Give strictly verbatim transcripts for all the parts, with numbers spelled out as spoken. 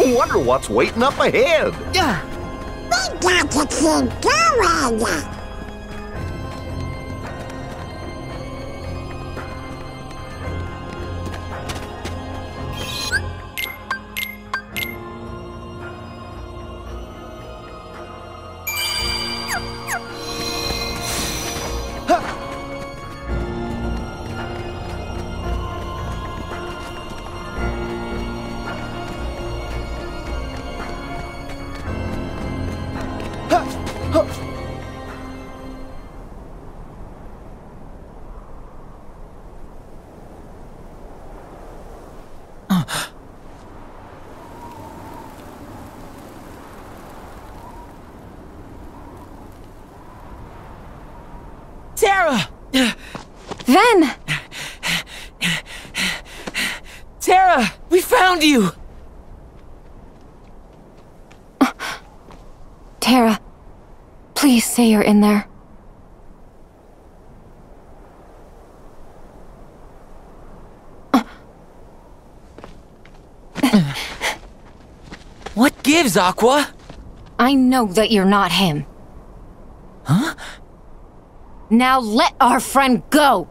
Wonder what's waiting up ahead. Yeah. We got to keep going. Tara! Ven! Tara! We found you! Tara, please say you're in there. What gives, Aqua? I know that you're not him. Huh? Now let our friend go!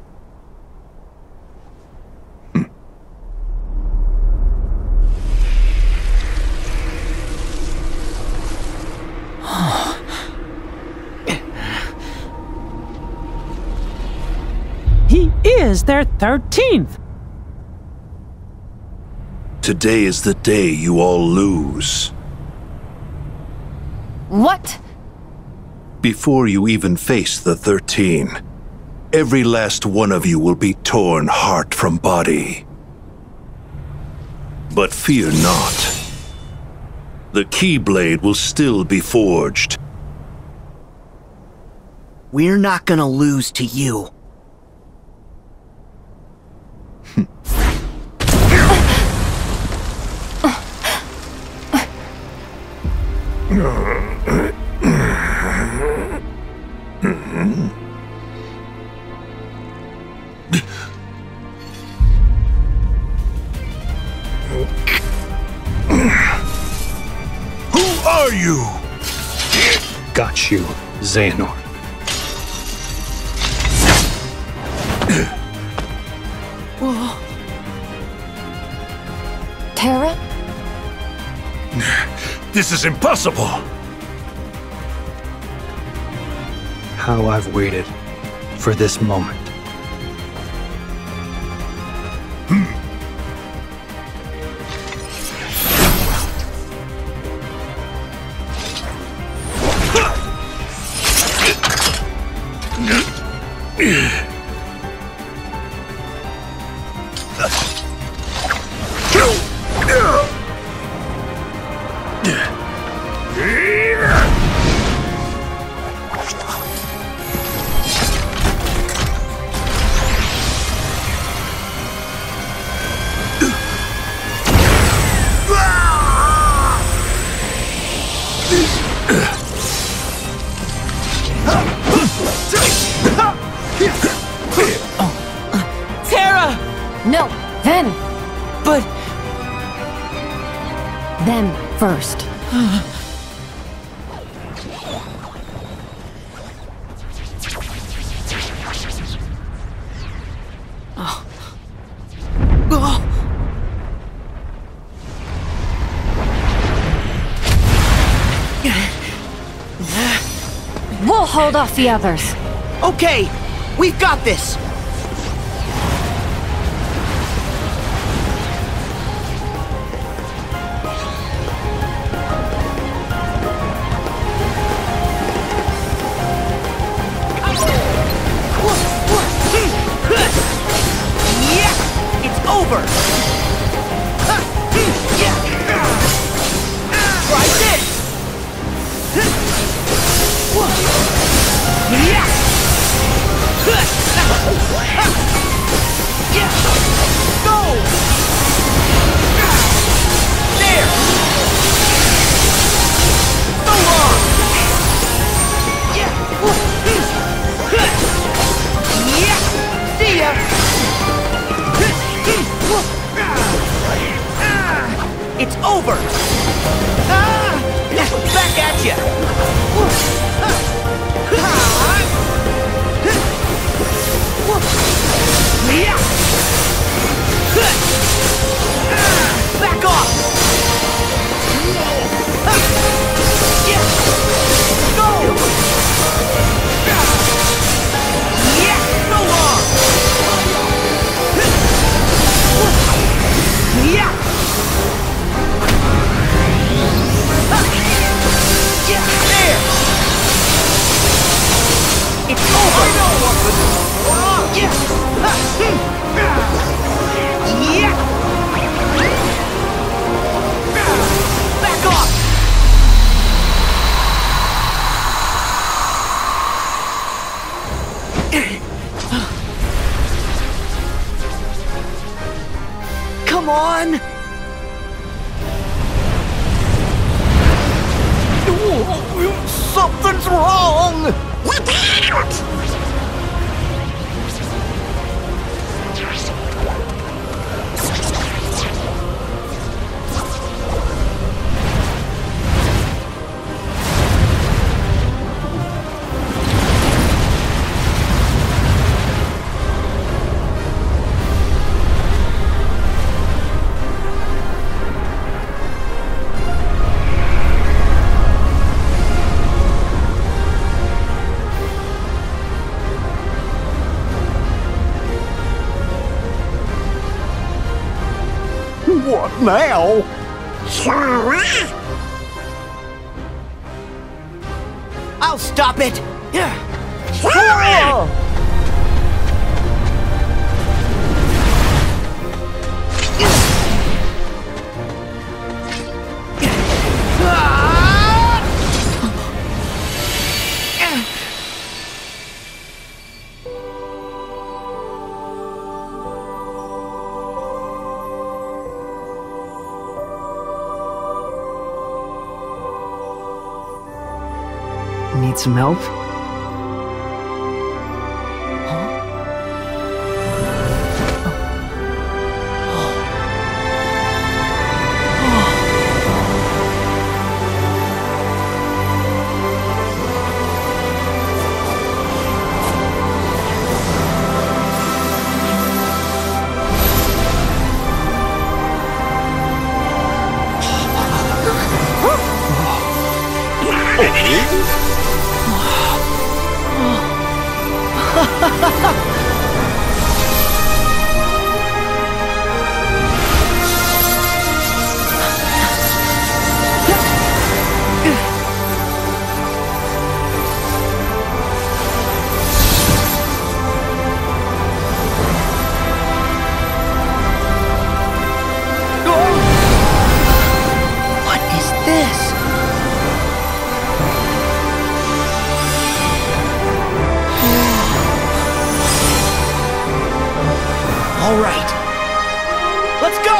He is their thirteenth! Today is the day you all lose. What? Before you even face the thirteen, every last one of you will be torn heart from body. But fear not. The Keyblade will still be forged. We're not gonna lose to you. Who are you? Got you, Xehanort. Tara? This is impossible! How I've waited for this moment. No, Ven! But... Them first. We'll hold off the others. Okay, we've got this! It's over! Ah! Back at ya! Back off! Go! Yeah, so long! Yeah! Yeah, there! It's over! I know what was wrong! Yeah! Yeah! Back off! Come on! Something's wrong! Look out! What now? Sora? I'll stop it! Sora! Need some help? What is this? All right. Let's go!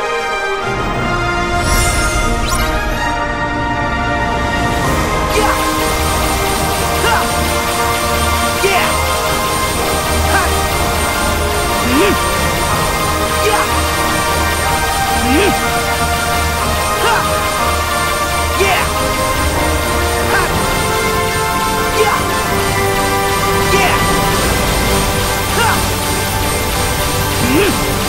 Yeah! Ha! Yeah! Ha! Mm. Yeah! Mm. Ha! Yeah! Ha! Yeah! Yeah! Ha! Mm.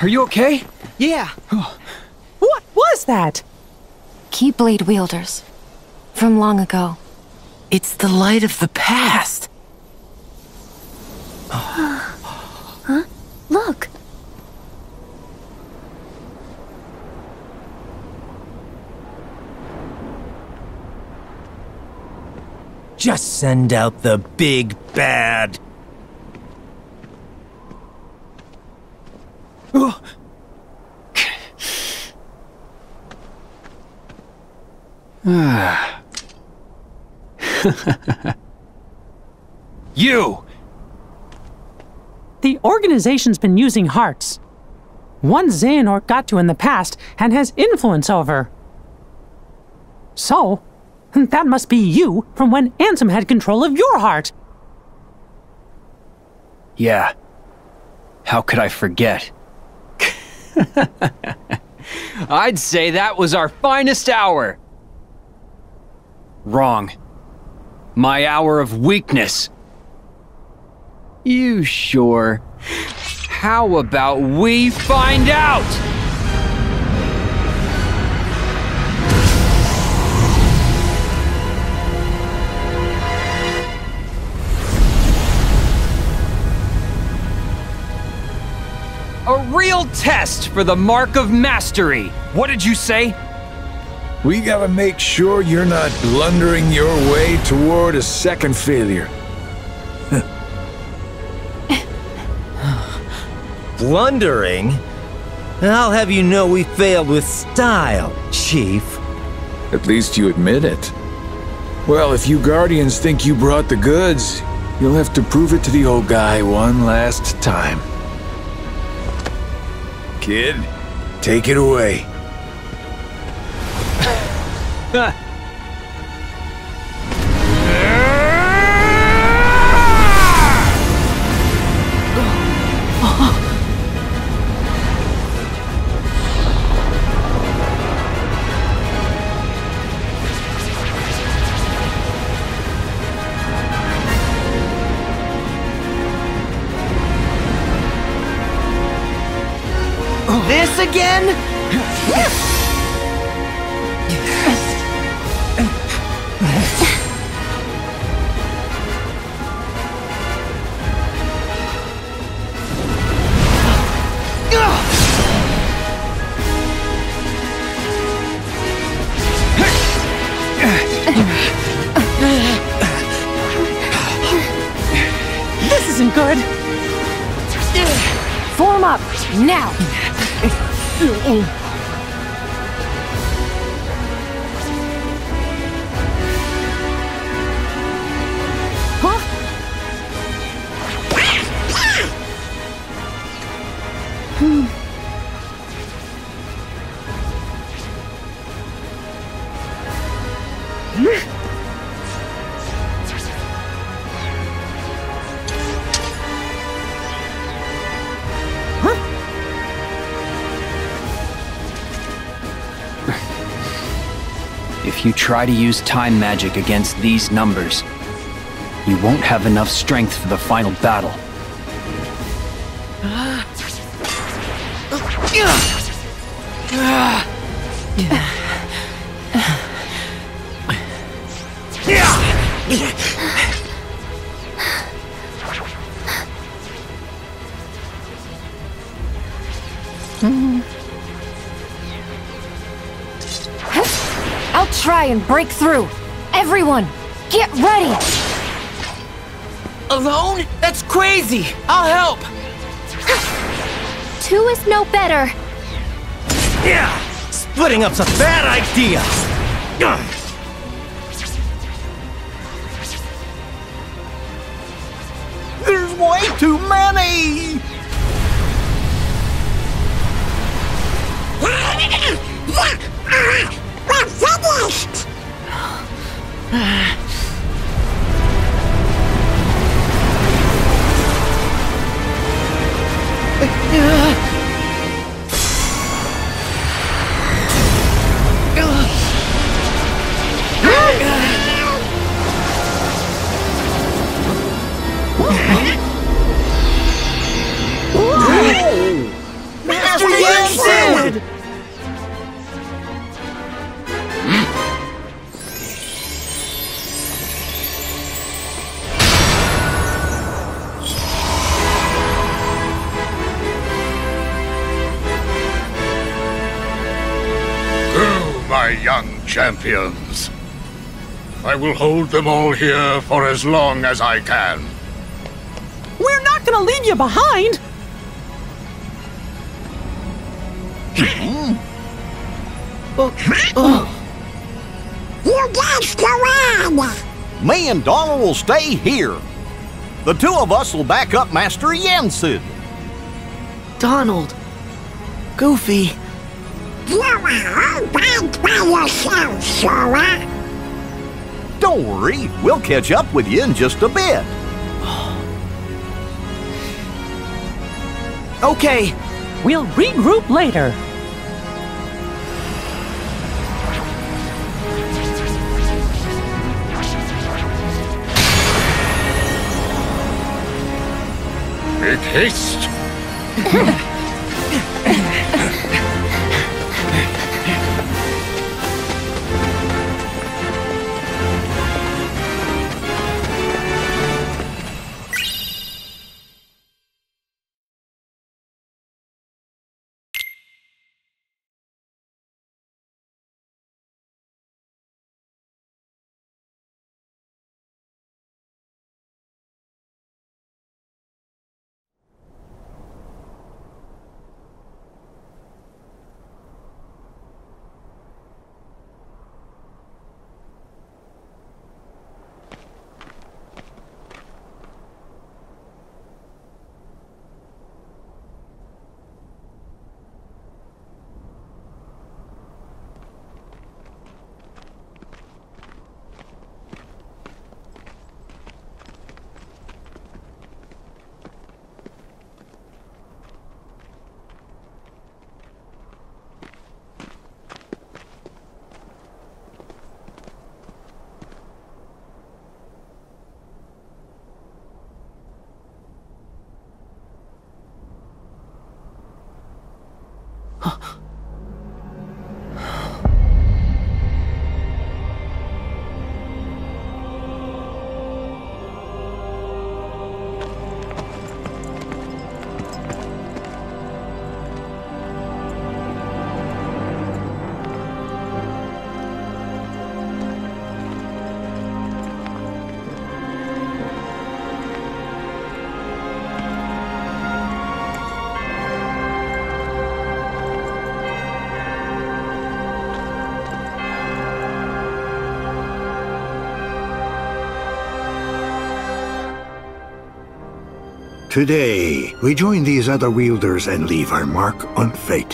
Are you okay? Yeah. What was that? Keyblade wielders. From long ago. It's the light of the past. Huh? Look. Just send out the big bad. You! The organization's been using hearts. One Xehanort got to in the past and has influence over. So, that must be you from when Ansem had control of your heart. Yeah. How could I forget? I'd say that was our finest hour. Wrong. My hour of weakness. You sure? How about we find out? A real test for the mark of mastery. What did you say? We gotta make sure you're not blundering your way toward a second failure. Blundering? I'll have you know we failed with style, Chief. At least you admit it. Well, if you Guardians think you brought the goods, you'll have to prove it to the old guy one last time. Kid, take it away. This again? This isn't good. Form up, now! Huh? Hmm. If you try to use time magic against these numbers, you won't have enough strength for the final battle. I'll try and break through. Everyone, get ready! Alone? That's crazy! I'll help! Two is no better. Yeah! Splitting up's a bad idea! There's way too many! We're finished! Master My young champions. I will hold them all here for as long as I can. We're not gonna leave you behind! You guys go on! Me and Donald will stay here. The two of us will back up Master Jensen. Donald. Goofy. You are all back by yourself, Sora. Don't worry, we'll catch up with you in just a bit. Okay. We'll regroup later. Make haste! Today, we join these other wielders and leave our mark on fate.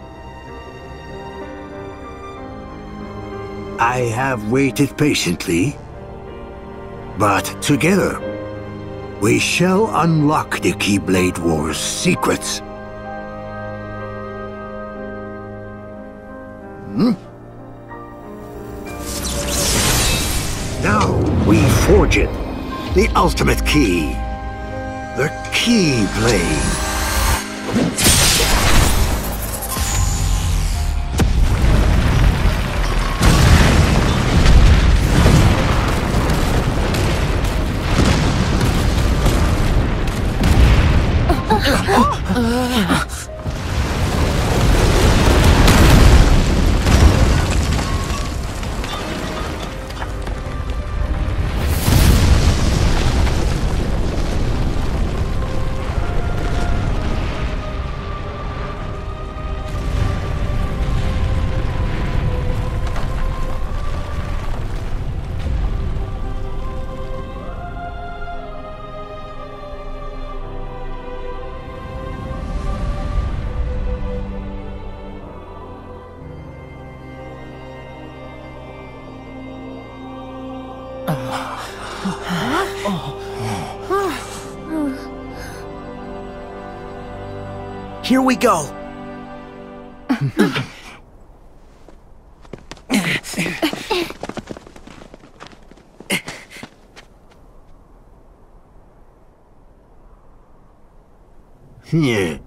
I have waited patiently, but together, we shall unlock the Keyblade War's secrets. Hmm? Now, we forge it. The ultimate key. The Keyblade. Here we go. Yeah.